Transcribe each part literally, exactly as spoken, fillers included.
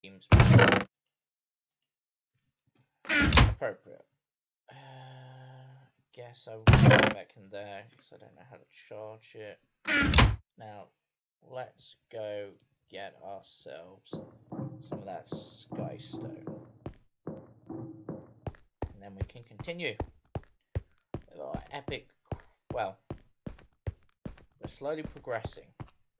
seems appropriate. Uh, guess I will go back in there because I don't know how to charge it. Now, let's go get ourselves some of that sky stone. And then we can continue with our epic. Well, we're slowly progressing.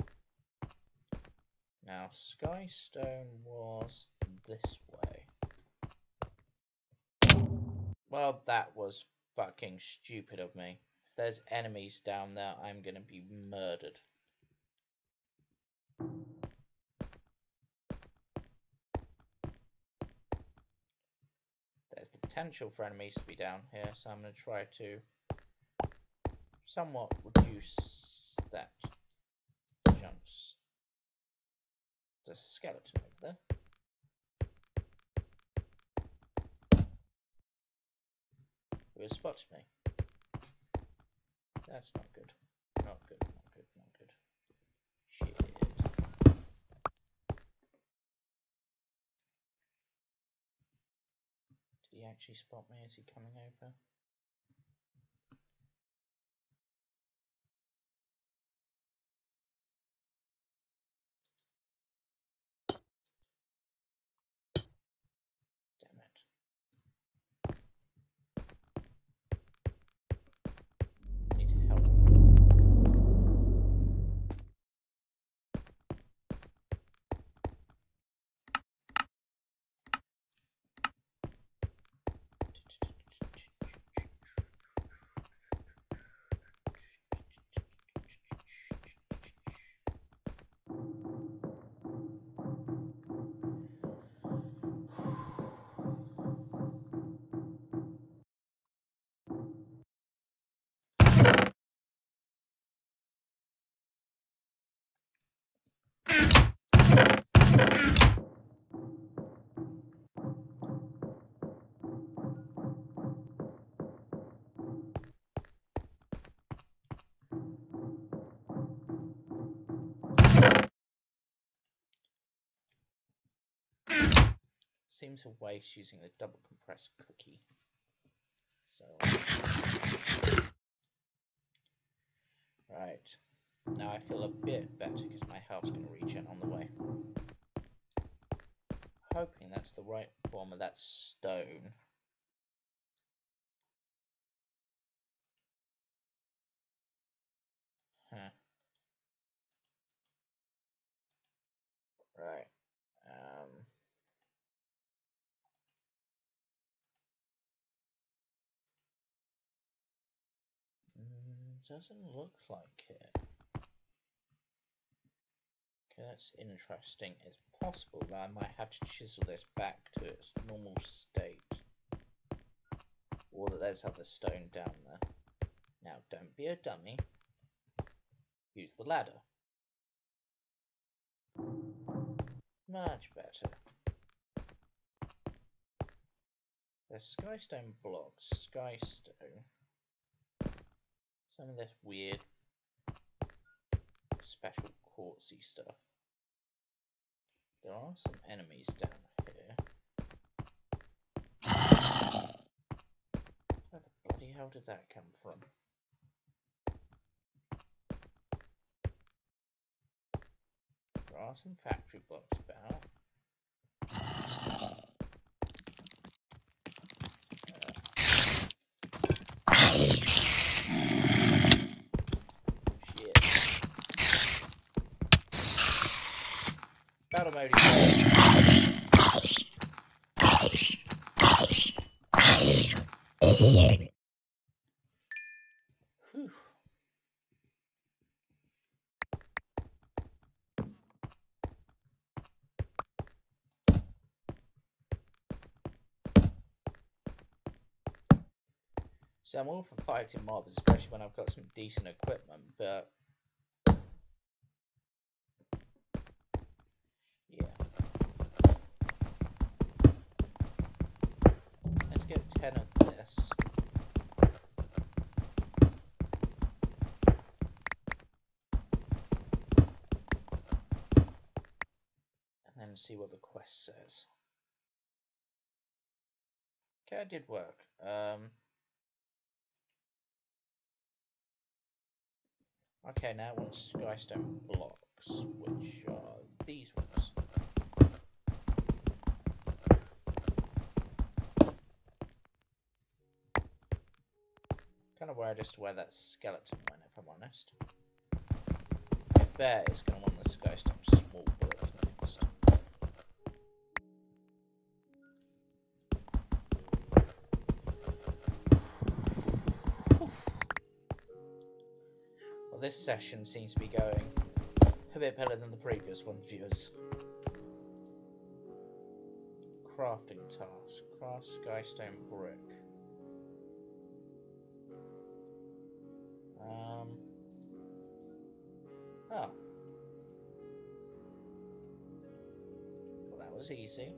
Now, sky stone was this way. Well, that was fucking stupid of me. If there's enemies down there, I'm gonna be murdered. There's the potential for enemies to be down here, so I'm gonna try to somewhat reduce that jumps. There's a skeleton over there. Who has spotted me? That's not good. Not good, not good, not good. Shit. Did he actually spot me? Is he coming over? Damn it. Need help. Seems a waste using the double compressed cookie. So, right. Now I feel a bit better because my health's going to regen on the way. Hoping that's the right form of that stone. Huh. Right. Um. Doesn't look like it. Okay, that's interesting. It's possible that I might have to chisel this back to its normal state. Or that there's other stone down there. Now, don't be a dummy. Use the ladder. Much better. There's skystone blocks, skystone. Some of this weird, special quartzy stuff. There are some enemies down here. Where the bloody hell did that come from? There are some factory blocks about. Battle mode again. Whew. So I'm all for fighting mobs, especially when I've got some decent equipment, but get ten of this. And then see what the quest says. Okay, it did work. Um, okay, now I want skystone blocks, which are these ones. Kind of worried as to where that skeleton went, if I'm honest. I bet it's going to want the skystone small block next. Well, this session seems to be going a bit better than the previous one, viewers. Crafting task. Craft skystone brick. Um. Oh. Well, that was easy.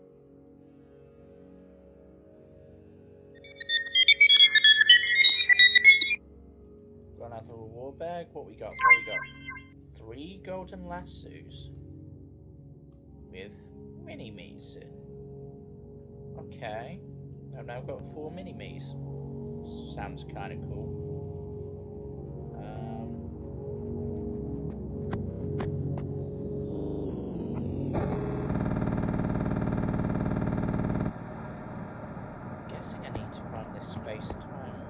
Got another reward bag. What we got? What we got? Three golden lassos with mini-me's in. Okay. I've now got four mini-me's. Sounds kind of cool. Um, I'm guessing I need to find this space-time.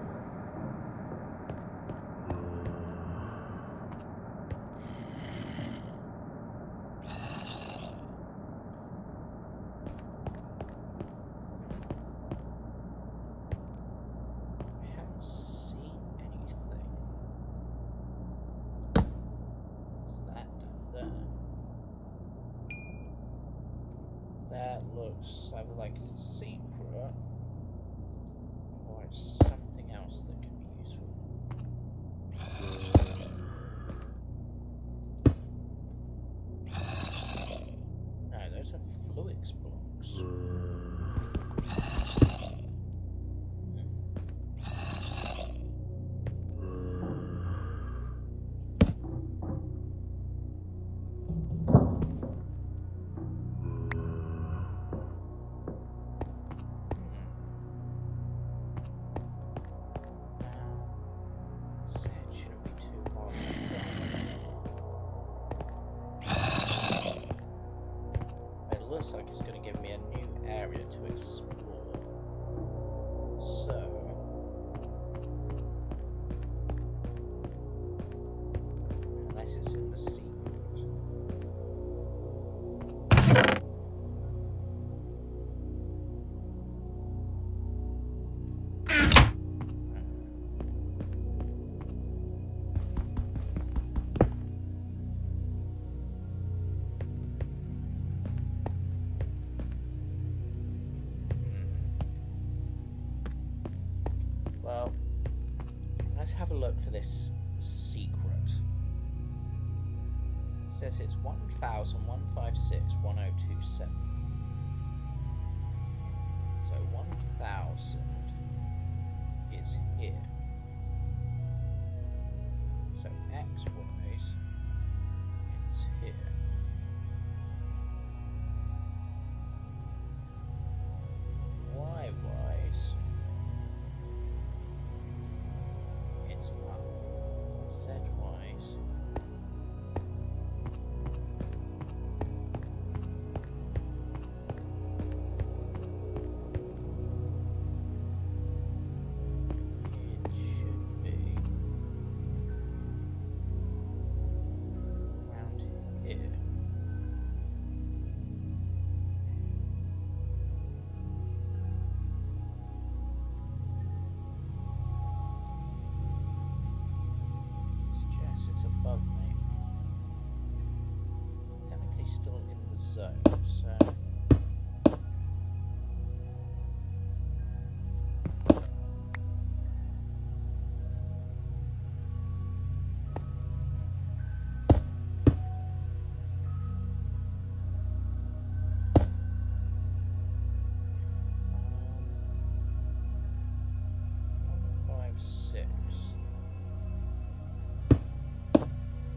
Looks either like it's a secret or it's something else that could be useful. No, those are fluix blocks. Looks like it's going to give me a new area to explore. So, unless it's in the secret. Well, let's have a look for this secret. It says it's one thousand one hundred fifty-six one oh two seven. So one thousand is here. So X-wise, it's here. Y-wise, it's up. Z-wise, it should be around here. Suggests it's above me. Technically still in the zone, so um, one five six.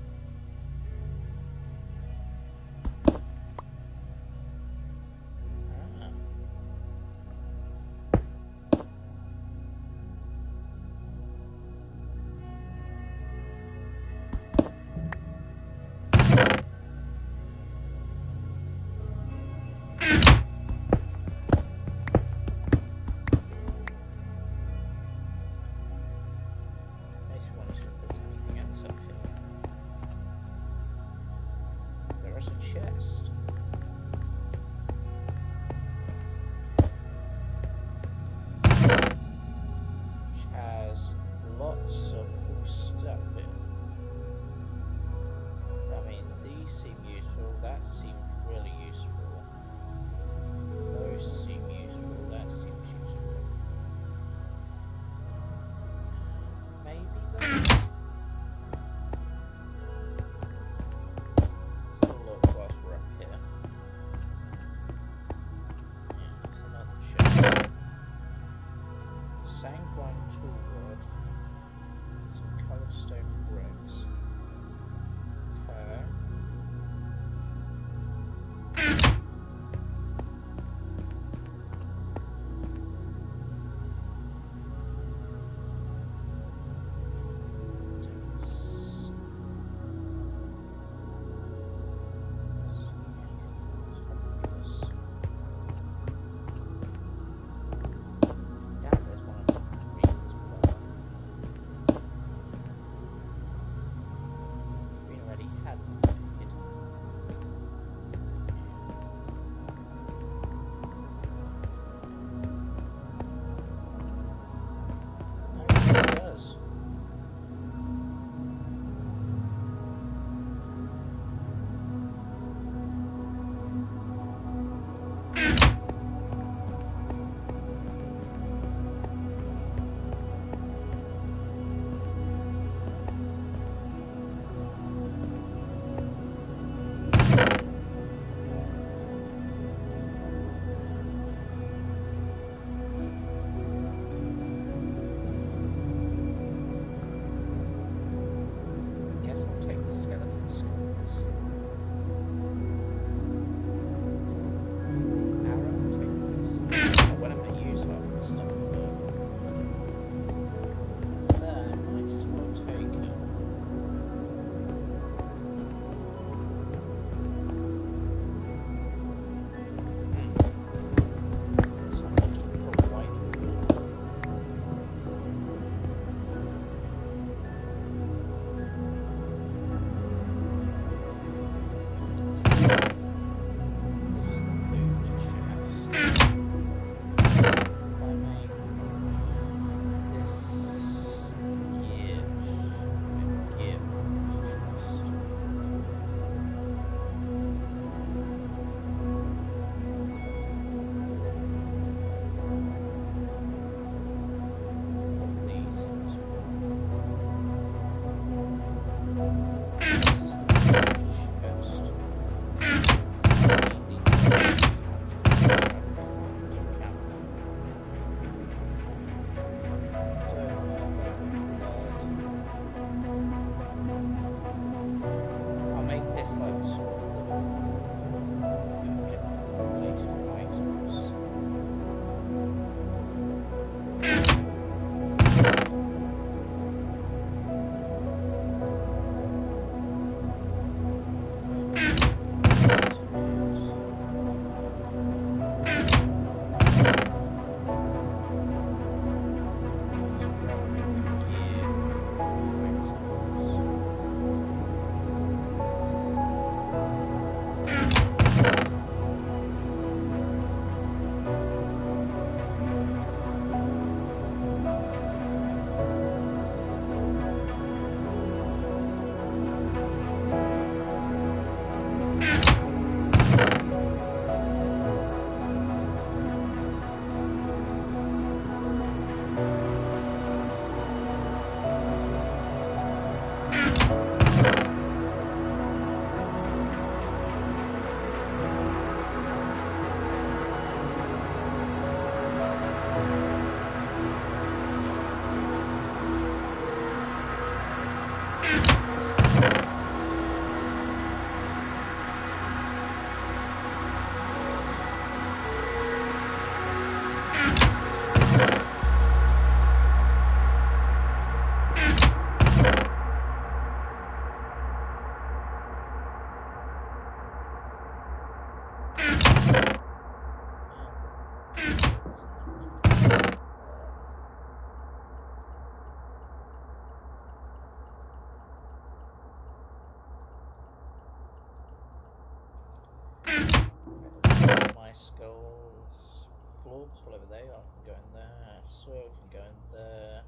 my skulls. Floors, whatever they are, can go in there. Soil can go in there.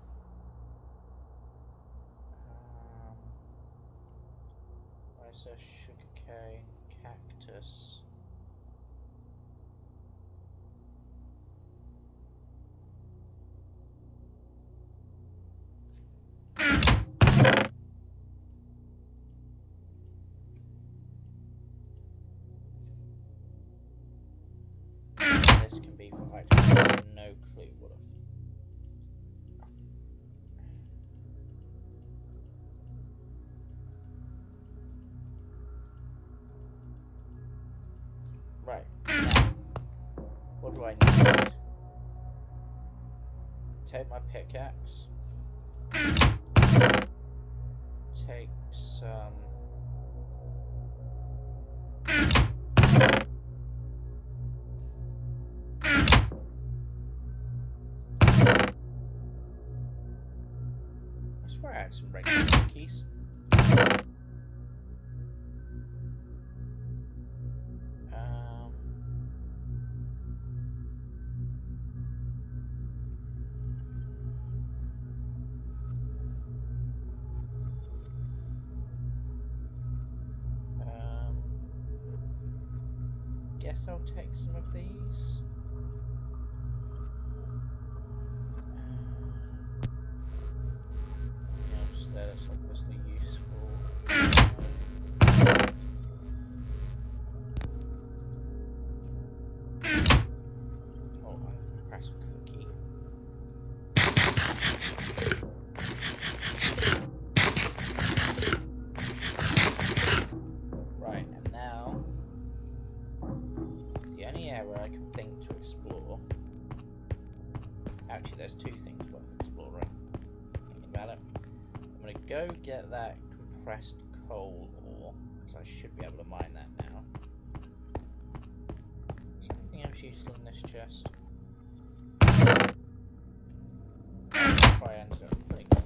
Um, why is there sugarcane, cactus? This can be for items. I have no clue what. Right, now, what do I need? Take my pickaxe. Take some... I swear I had some regular cookies. Um... Um, guess I'll take some of these. Yeah, just that it's obviously useful. Oh, I'm gonna press a cookie. Right, and now the only area I can think to explore. Actually, there's two things worth exploring. Thinking about it, I'm gonna go get that compressed coal ore, because I should be able to mine that now. Is there anything else useful in this chest? If I ended up putting it.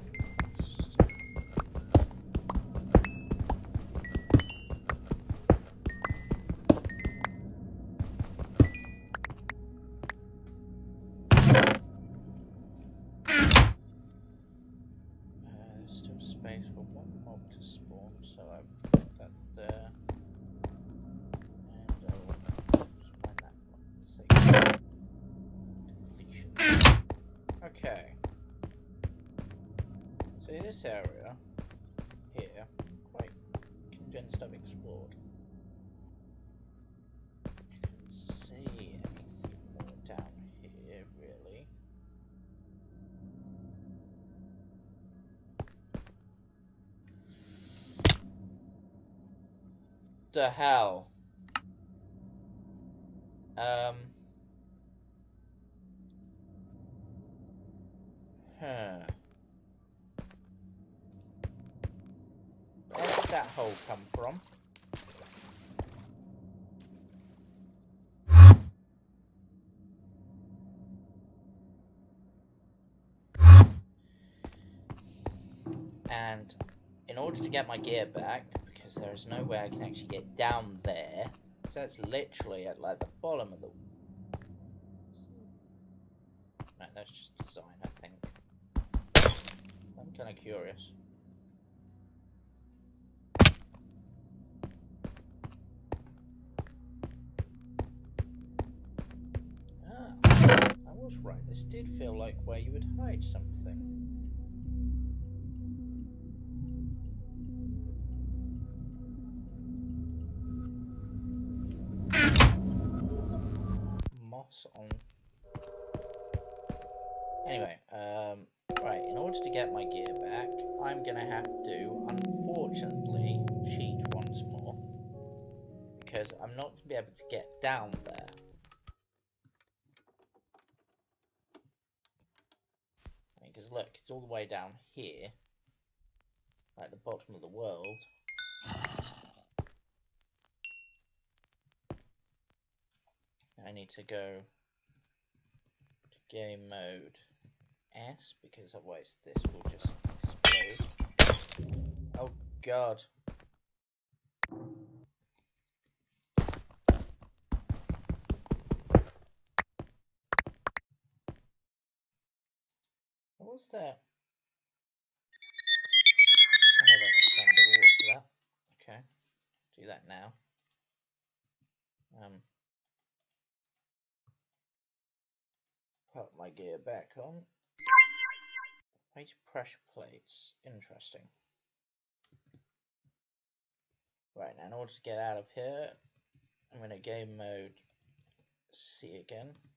Space for one mob to spawn, so I put that there, and I'll just find that one. Completion. Okay. So this area here, quite convinced I've explored. I couldn't see anything more down here, really. The hell? Um. Huh. Where did that hole come from? And in order to get my gear back, because there is no way I can actually get down there, so it's literally at like the bottom of the... No, that's just design, I think. I'm kind of curious. Ah, I was right. This did feel like where you would hide something. Moss on. Anyway, um, right, in order to get my gear back, I'm gonna have to, unfortunately, cheat once more. Because I'm not gonna be able to get down there. Because look, it's all the way down here, like the bottom of the world. I need to go to game mode S, because otherwise this will just explode. Oh god. was there? I have extra time to walk for that. Okay, do that now. Um, put my gear back on. Weight pressure plates. Interesting. Right, now in order to get out of here, I'm in a game mode C again.